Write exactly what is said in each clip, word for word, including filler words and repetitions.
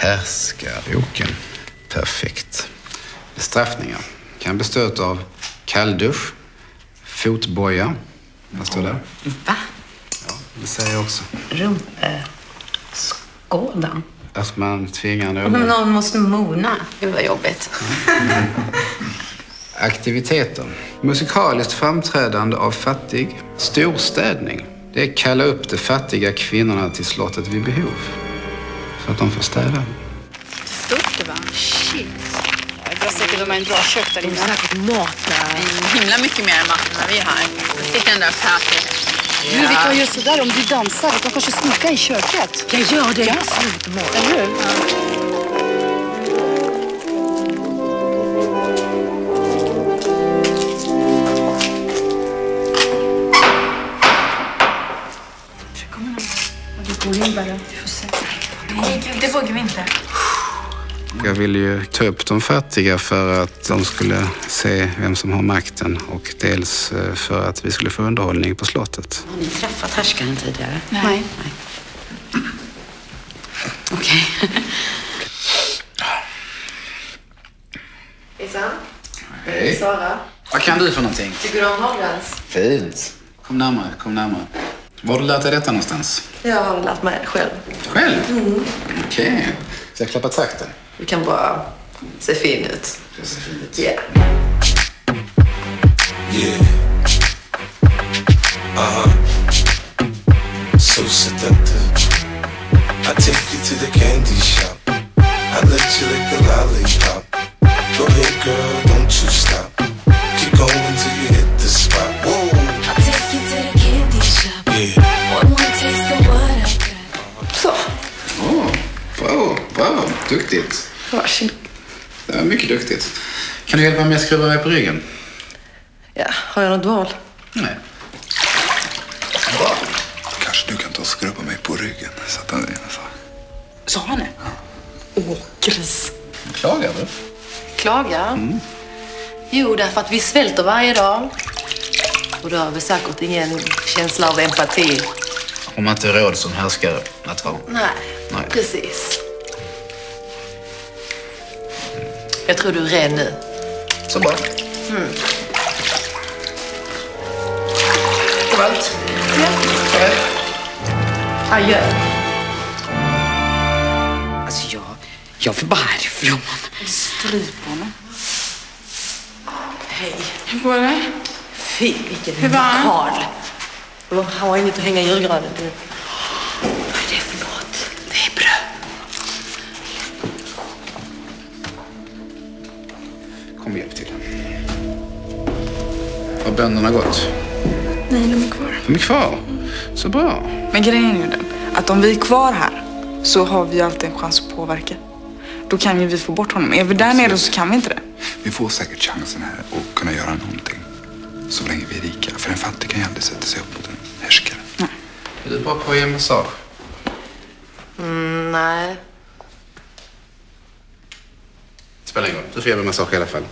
Härskarboken. Perfekt. Bestraffningar kan bestå av kalldusch, fotboja. Vad står det? Va? Ja, det säger jag också. Rumpskådan. Att man tvingar någon... Men någon måste mona. Det var jobbigt. Mm. Aktiviteter. Musikaliskt framträdande av fattig. Storstädning. Det är kalla upp de fattiga kvinnorna till slottet vid behov. Så att de får städa. Stort det var. Shit. Jag tror säkert de har en bra kök där inne. Det är säkert mat där. Himla mycket mer mat än vi har. Sitter den där färdig. Ja. Du, vi kan göra sådär om du dansar. Vi kan kanske snicka i köket. Jag gör det. Ja. Absolut mat. Eller hur? Ja. Nej, gud, det vågar vi inte. Jag ville ju ta upp de fattiga för att de skulle se vem som har makten och dels för att vi skulle få underhållning på slottet. Har ni träffat härskaren tidigare? Nej. Nej. Okej. Okay. Hejsan. Hej. Sara. Vad kan du för någonting? Tycker du om Hollands? Fint. Kom närmare, kom närmare. Var har du lärt dig detta någonstans? Jag har lärt mig själv. Själv? Mm. Okej. Okay. Så jag klappar takten? Du kan bara se fin ut. Det ser fin ut. Yeah. Yeah. Uh-huh. So seductive. I take you to the candy shop. I let you lick the lollipop. Go ahead, girl, don't you stop. Keep going till you hit the spot. Whoa. I'll take you to the candy shop. Yeah. One more taste of what I got. Så. Åh, oh, bra, bra. Duktigt. Varsågod. Det var mycket duktigt. Kan du hjälpa mig att skruva mig på ryggen? Ja, har jag något val? Nej. Bra. Kanske du kan ta och skrubba mig på ryggen. Så att han så. Sa han det? Åh, oh, gris. Klagar du? Klagar? Mm. Jo, därför att vi svälter varje dag. Och då har vi säkert ingen känsla av empati. Om man inte råd som härskare att ha. Nej, Nej. Precis. Jag tror du är ren nu. Så bra. Mm. Det var allt. Ja. Farväl. Adjö. Alltså jag, jag vill bara härifrån. Stryp honom. Hej. Hur går det? Fy, vilken Hur var han? Karl. Han har inget att hänga i julgranen. Vad är det för något? Det är bröd. Kom och hjälp till. Har bönderna gått? Nej, de är kvar. De är kvar. Så bra. Men grejen är ju den, att om vi är kvar här så har vi alltid en chans att påverka. Då kan ju vi få bort honom. Är vi där nere så kan vi inte det. Vi får säkert chansen här att kunna göra någonting. Så länge vi är rika. För en fattig kan ju aldrig sätta sig upp mot en härskare. Nej. Är du bra på att ge massage? Mm, nej. Spelar ingen roll. Du får ge mig massage i alla fall.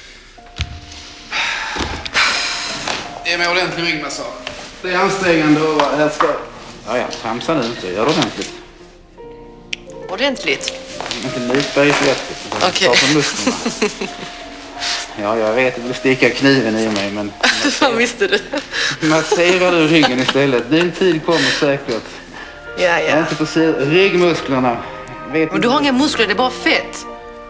Ge mig ordentlig ryggmassage. Det är ansträngande att vara härskare. Ja, ja. Tramsa nu inte. Gör det ordentligt. Ordentligt. Inte lite i svettigt. Okej. Okay. Ja, jag vet att du vill sticka kniven i mig, men... Vad visste du? Masserar du ryggen istället. Din tid kommer säkert. Ja, Jag är ja. inte på se ryggmusklerna. Vet Men du har inga muskler, det är bara fett.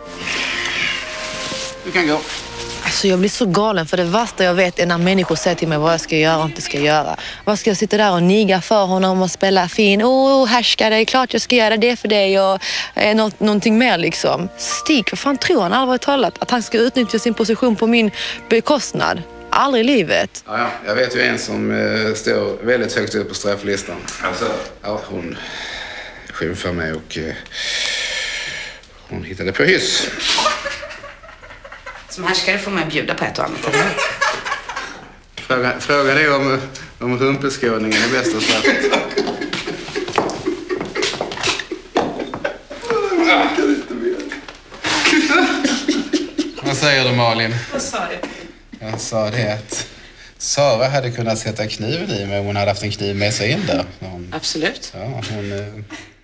Du kan gå. Alltså jag blir så galen, för det värsta jag vet är när människor säger till mig vad jag ska göra och inte ska göra. Vad ska jag sitta där och niga för honom och spela fin? Åh, oh, härskare, det är klart jag ska göra det för dig och eh, något, någonting mer liksom. Stig, vad fan tror han allvarligt talat? Att han ska utnyttja sin position på min bekostnad? Aldrig i livet. Ja, ja. Jag vet ju en som eh, står väldigt högt upp på strafflistan. Alltså? Ja, hon skymfar mig och eh, hon hittade på hyss. Som härskare får man bjuda på ett och annat, eller? Fråga, fråga dig om, om rumpeskåningen är bästa straffet. Vad säger du, Malin? Vad sa du? Jag sa det att Sara hade kunnat sätta kniven i mig om hon hade haft en kniv med sig in där. Hon, Absolut. ja, hon...